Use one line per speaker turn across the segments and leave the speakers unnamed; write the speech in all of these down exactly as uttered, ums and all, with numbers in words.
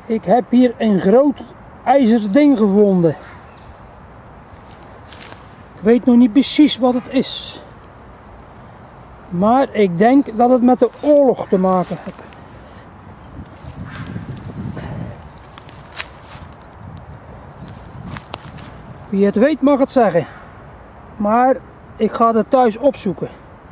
Ik heb hier een groot ijzeren ding gevonden. Ik weet nog niet precies wat het is. Maar ik denk dat het met de oorlog te maken heeft. Wie het weet mag het zeggen. Maar ik ga het thuis opzoeken.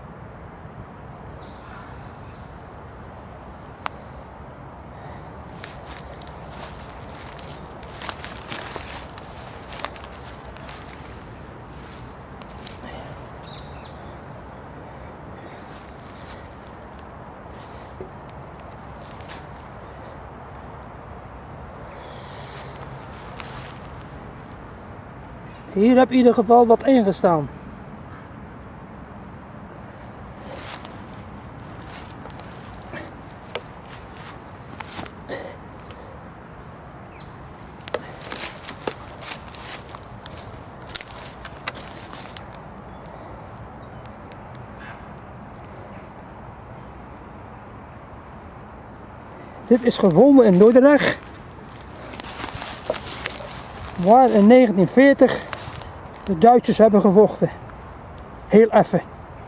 Hier heb in ieder geval wat ingestaan. Dit is gevonden in Dordrecht, waar in negentien veertig de Duitsers hebben gevochten. Heel even.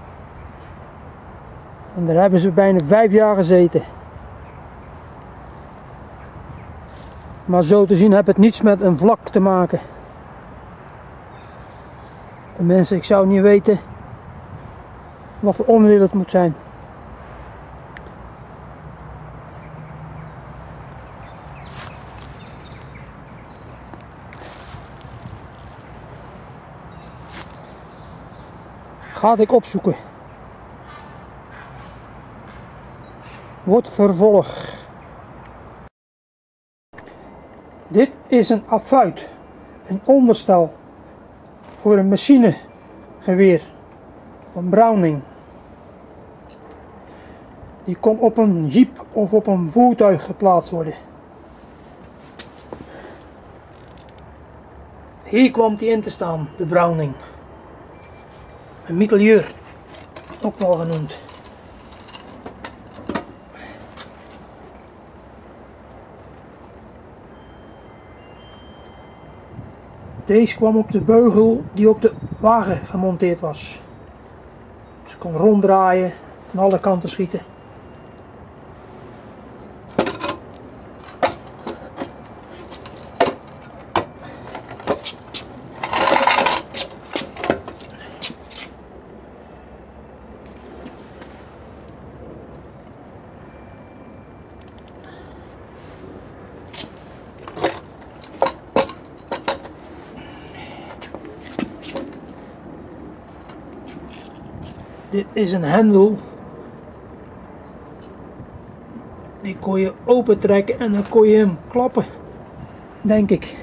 En daar hebben ze bijna vijf jaar gezeten. Maar zo te zien heeft het niets met een vlak te maken. Tenminste, ik zou niet weten wat voor onderdeel het moet zijn. Ga ik opzoeken. Wordt vervolg. Dit is een affuit, een onderstel voor een machinegeweer van Browning. Die kon op een jeep of op een voertuig geplaatst worden. Hier kwam die in te staan, de Browning. Een mitrailleur, ook wel genoemd. Deze kwam op de beugel die op de wagen gemonteerd was. Dus kon ronddraaien, van alle kanten schieten. Dit is een hendel. Die kon je open trekken en dan kon je hem klappen, denk ik.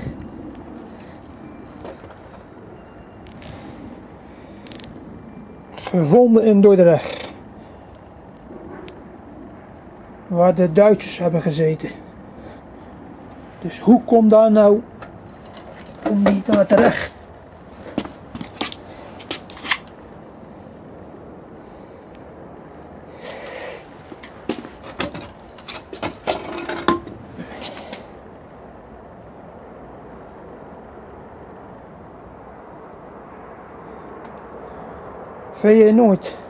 Gevonden in Dordrecht, waar de Duitsers hebben gezeten. Dus hoe komt daar nou, kom die daar terecht? Weet je nooit.